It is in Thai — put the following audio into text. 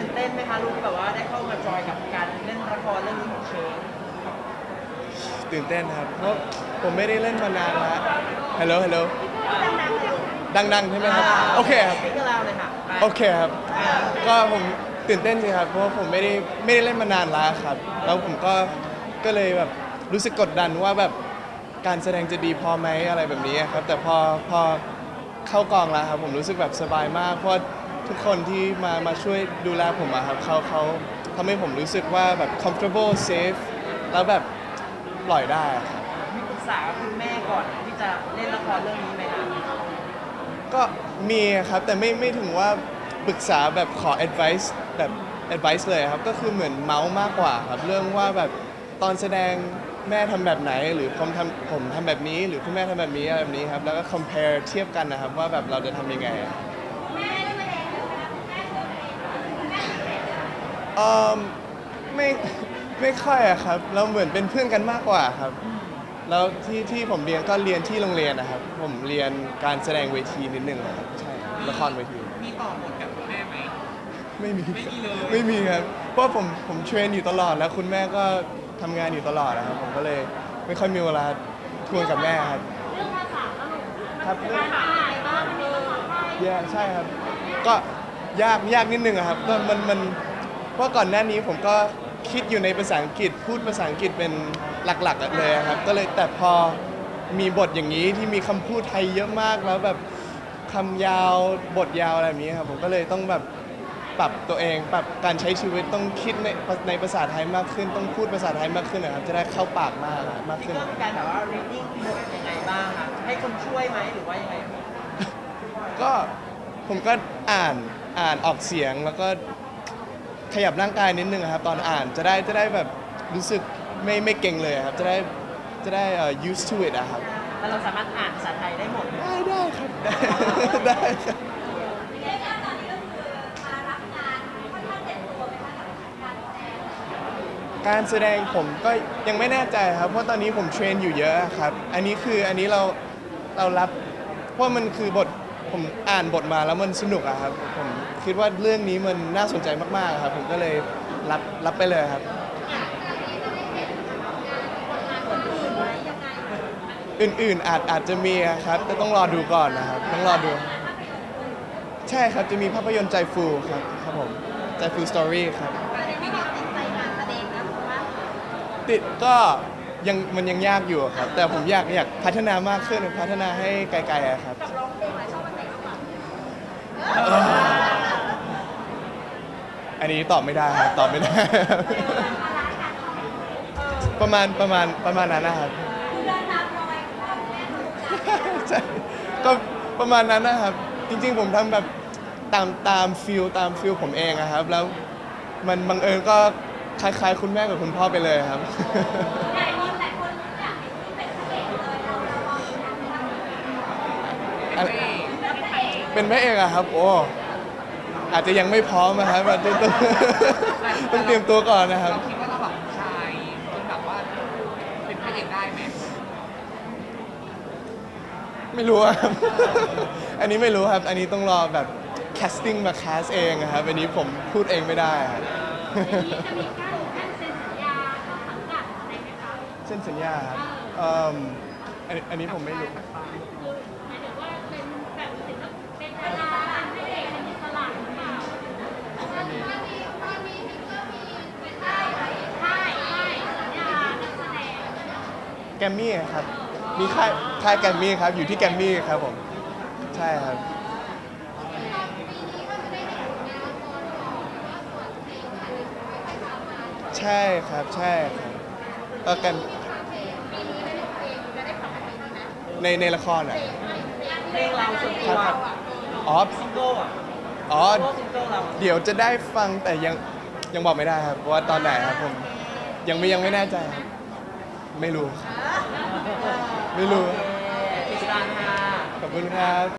ตื่นเต้นไหมคะลูกแบบว่าได้เข้ามาจอยกับการเล่นละครเรื่องนี้ของเชนตื่นเต้นครับเพราะผมไม่ได้เล่นมานานแล้วฮัลโหลฮัลโหลดังๆใช่ไหมครับโอเคครับนี่ก็แล้วเลยค่ะโอเคครับก็ผมตื่นเต้นสิครับเพราะว่าผมไม่ได้เล่นมานานแล้วครับแล้วผมก็เลยแบบรู้สึกกดดันว่าแบบการแสดงจะดีพอไหมอะไรแบบนี้ครับแต่พอเข้ากองแล้วครับผมรู้สึกแบบสบายมากเพราะทุกคนที่มาช่วยดูแลผมอะครับเขาทำให้ผมรู้สึกว่าแบบ comfortable safe แล้วแบบปล่อยได้ครับมีปรึกษากับคุณแม่ก่อนที่จะเล่นละครเรื่องนี้ไหมคะก็มีครับแต่ไม่ถึงว่าปรึกษาแบบขอ advice แบบ advice เลยครับก็คือเหมือนเมาส์มากกว่าครับเรื่องว่าแบบตอนแสดงแม่ทำแบบไหนหรือผมทำแบบนี้หรือคุณแม่ทำแบบนี้อะไรแบบนี้ครับแล้วก็ compare เทียบกันนะครับว่าแบบเราจะทำยังไงเออไม่ไม่ค่อยอะครับเราเหมือนเป็นเพื่อนกันมากกว่าครับแล้วที่ผมเรียนก็เรียนที่โรงเรียนนะครับผมเรียนการแสดงเวทีนิดนึงนะครับใช่ละครเวทีมีต่อบทกับคุณแม่ไหมไม่มีเลยไม่มีครับเพราะผมเทรนอยู่ตลอดแล้วคุณแม่ก็ทำงานอยู่ตลอดนะครับผมก็เลยไม่ค่อยมีเวลาทวนกับแม่ครับเรื่องภาษาก็หนูครับเรื่องภาษาไหนบ้างมีภาษาไทยใช่ครับก็ยากนิดนึงอะครับก็มันเพราะก่อนหน้านี้ผมก็คิดอยู่ในภาษาอังกฤษพูดภาษาอังกฤษเป็นหลักๆเลยครับก็เลยแต่พอมีบทอย่างนี้ที่มีคำพูดไทยเยอะมากแล้วแบบคำยาวบทยาวอะไรแบบนี้ครับผมก็เลยต้องแบบปรับตัวเองปรับการใช้ชีวิตต้องคิดในภาษาไทยมากขึ้นต้องพูดภาษาไทยมากขึ้นนะครับจะได้เข้าปากมากขึ้นก็มีการแบบว่า reading บทยังไงบ้างคะให้คนช่วยไหมหรือว่ายังไงก็ผมก็อ่านออกเสียงแล้วก็ขยับร่างกายนิดนึงครับตอนอ่านจะได้แบบรู้สึกไม่เก่งเลยครับจะได้used to it อะครับแล้วเราสามารถอ่านภาษาไทยได้หมดไหมได้ครับได้ครับการแสดงผมก็ยังไม่แน่ใจครับเพราะตอนนี้ผมเทรนอยู่เยอะครับอันนี้เรารับเพราะมันคือบทผมอ่านบทมาแล้วมันสนุกอะครับผมคิดว่าเรื่องนี้มันน่าสนใจมากๆครับผมก็เลยรับไปเลยครับอื่นๆอาจจะมีครับแต่ต้องรอดูก่อนนะครับต้องรอดูใช่ครับจะมีภาพยนตร์ใจฟูครับผมใจฟูสตอรี่ครับติดก็มันยังยากอยู่ครับแต่ผมอยากพัฒนามากขึ้นพัฒนาให้ไกลๆครับอันนี้ตอบไม่ได้ครับตอบไม่ได้ ประมาณนั้นนะครับใช่ก็ประมาณนั้นนะครับจริงๆผมทำแบบตามฟิลผมเองนะครับแล้วมันบังเอิญก็คล้ายๆคุณแม่กับคุณพ่อไปเลยครับเป็นแม่เอกอะครับโอ้อาจจะยังไม่พร้อมนะครับต้องเตรียมตัวก่อนนะครับคิดว่าเราแบบชายจนแบบว่าเป็นพระเอกได้ไหมไม่รู้ครับ อันนี้ไม่รู้ครับอันนี้ต้องรอแบบ casting มา cast เองครับอันนี้ผมพูดเองไม่ได้ครับเส้นสัญญาครับอันนี้ผมไม่รู้แกมมี่ครับมีค่ายแกมมี่ครับอยู่ที่แกมมี่ครับผมใช่ครับใช่ครับก็กันในละครอ่ะเพลงเราสุดตัวอ๋อซิงเกิลอ่ะซิงเกิลเราเดี๋ยวจะได้ฟังแต่ยังบอกไม่ได้ครับว่าตอนไหนครับผมยังไม่แน่ใจไม่รู้พิจารณาขอบคุณครับ